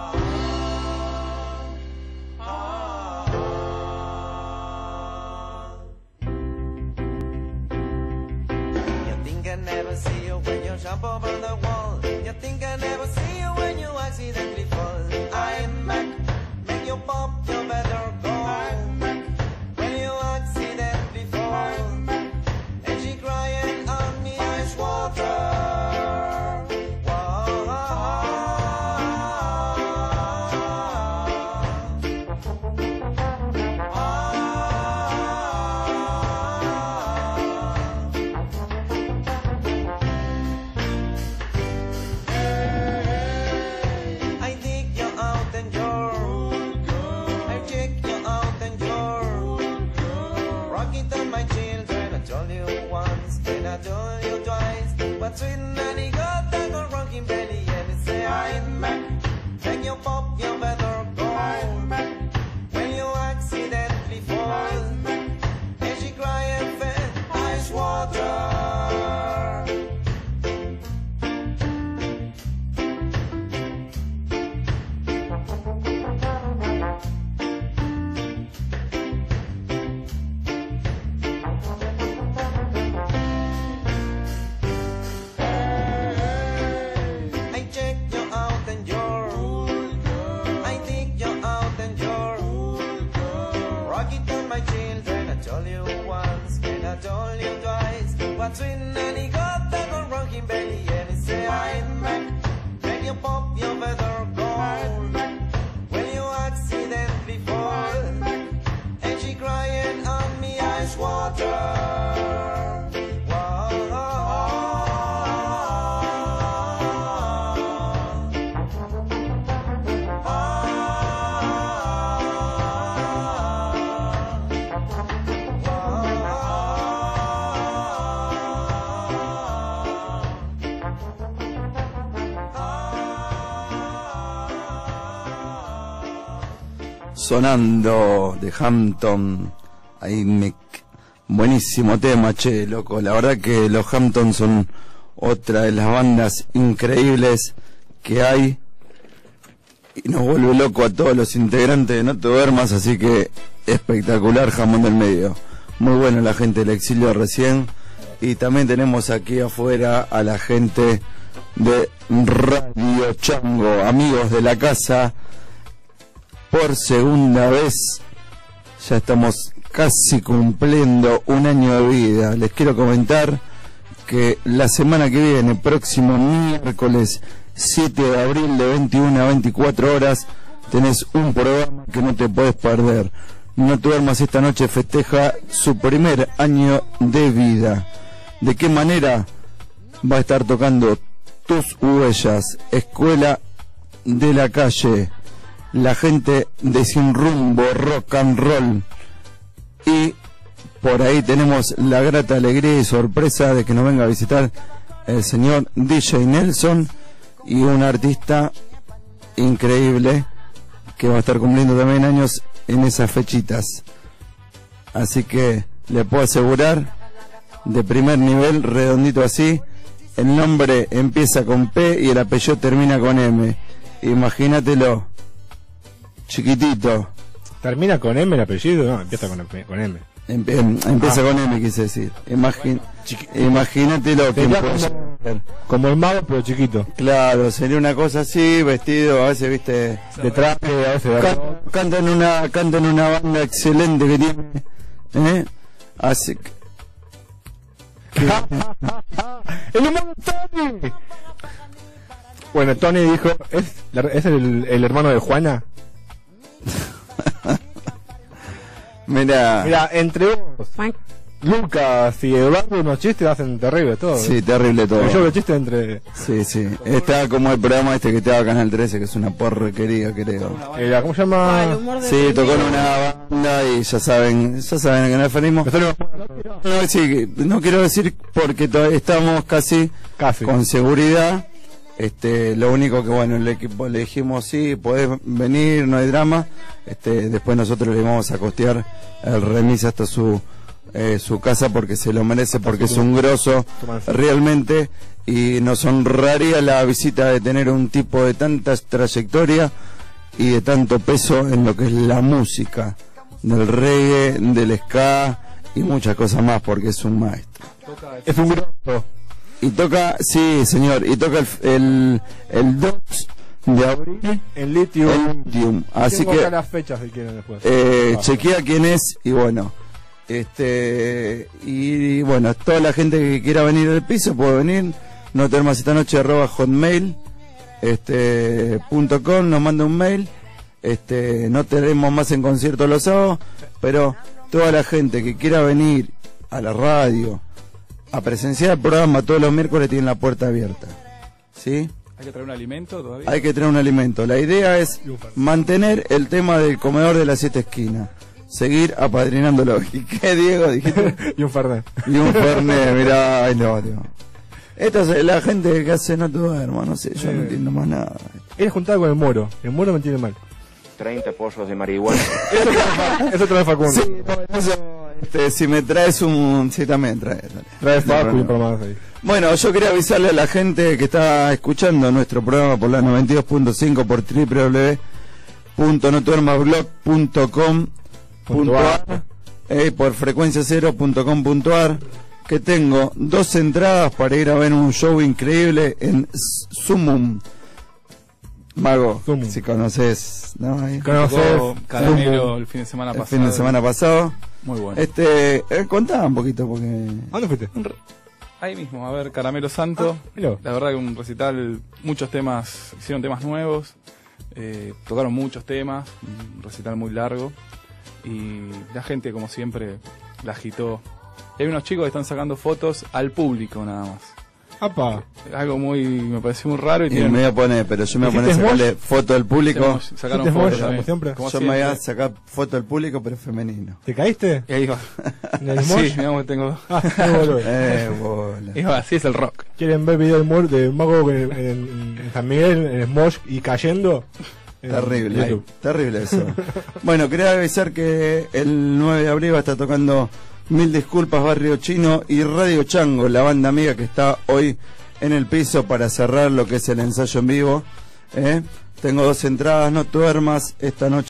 Sonando de Hampton, ahí buenísimo tema, che, loco. La verdad que los Hampton son otra de las bandas increíbles que hay y nos vuelve loco a todos los integrantes de No Te Duermas, así que espectacular Jamón del Medio. Muy bueno la gente del exilio recién, y también tenemos aquí afuera a la gente de Radio Chango, amigos de la casa. Por segunda vez, ya estamos casi cumpliendo un año de vida. Les quiero comentar que la semana que viene, próximo miércoles 7 de abril de 21 a 24 horas, tenés un programa que no te podés perder. No Te Duermas esta noche festeja su primer año de vida. ¿De qué manera? Va a estar tocando Tus Huellas, Escuela de la Calle, la gente de Sin Rumbo, Rock and Roll, y por ahí tenemos la grata alegría y sorpresa de que nos venga a visitar el señor DJ Nelson, y un artista increíble que va a estar cumpliendo también años en esas fechitas. Así que le puedo asegurar, de primer nivel, redondito así, el nombre empieza con P y el apellido termina con M. Imagínatelo. Chiquitito. ¿Termina con M el apellido? No, empieza con M. Empieza con M, quise decir. Imagínatelo que como el mago, pero chiquito. Claro, sería una cosa así, vestido, a veces, viste, de traje, a veces canta en una banda excelente que tiene, así que... ¡El humor de Tony! Bueno, Tony dijo, ¿es el hermano de Juana? Mira, entre vos, Lucas y Eduardo, unos chistes hacen terrible todo. Sí, terrible todo. Yo veo chistes entre... Sí. Está como el programa este que te da Canal 13, que es una porquería, creo. ¿Cómo se llama? Sí, tocó en una banda y ya saben a qué nos referimos. No quiero decir porque estamos casi con seguridad. Lo único que, bueno, el equipo le dijimos, sí, podés venir, no hay drama. Después nosotros le vamos a costear el remis hasta su casa, porque se lo merece, porque es un grosso realmente, y nos honraría la visita de tener un tipo de tanta trayectoria y de tanto peso en lo que es la música, del reggae, del ska y muchas cosas más, porque es un maestro. Es un grosso. Y toca, sí señor, y toca el 2 de abril En Lithium. Lithium. Así Tengo que acá las fechas si quieren después. chequea quién es y bueno, y bueno, toda la gente que quiera venir al piso puede venir. No tenemos esta noche @hotmail.com, nos manda un mail. No tenemos más en concierto los sábados, pero toda la gente que quiera venir a la radio a presenciar el programa todos los miércoles tiene la puerta abierta, ¿sí? ¿Hay que traer un alimento todavía? Hay que traer un alimento. La idea es mantener el tema del comedor de las 7 esquinas, seguir apadrinándolo. ¿Y qué, Diego? Dijiste. Y un Fernet. Y un Fernet, mirá, ahí lo tío. Esta es la gente que hace no duerma, no sé, yo no entiendo más nada. Eres juntado con el Moro me entiende mal. 30 pozos de marihuana. Eso trae Facundo. Sí, no, eso, si me traes un... Sí, también trae. Trae Facu y un programa más ahí. Bueno, yo quería avisarle a la gente que está escuchando nuestro programa por la 92.5 por www.notuermasblog.com.ar por frecuencia0.com.ar, que tengo 2 entradas para ir a ver un show increíble en Sumum. Mago, Sumum. si conoces, ¿no? Tocó Caramelo el fin de semana pasado. El fin de semana pasado. Muy bueno. Contá un poquito porque... ¿A dónde fuiste? Ahí mismo, a ver, Caramelo Santo. Mirá. La verdad que un recital, muchos temas, hicieron temas nuevos, tocaron muchos temas, un recital muy largo, y la gente, como siempre, la agitó. Y hay unos chicos que están sacando fotos al público nada más. ¡Apa! Algo me pareció muy raro. Y me voy a poner, pero yo me voy a poner a sacarle foto al público. Sacaron ¿Hiciste fotos Mosh, también, como siempre? como Yo me voy a siempre. sacar foto al público, pero femenino. ¿Te caíste? Y ahí va. ¿En el Sí, Mosh? digamos que tengo... Qué boludo. Bola. Y va, así es el rock. ¿Quieren ver video de Mago en San Miguel, en el Mosh y cayendo? En Terrible, YouTube. terrible eso. Bueno, quería avisar que el 9 de abril va a estar tocando Mil Disculpas, Barrio Chino y Radio Chango, la banda amiga que está hoy en el piso para cerrar lo que es el ensayo en vivo. Tengo 2 entradas, no duermas esta noche.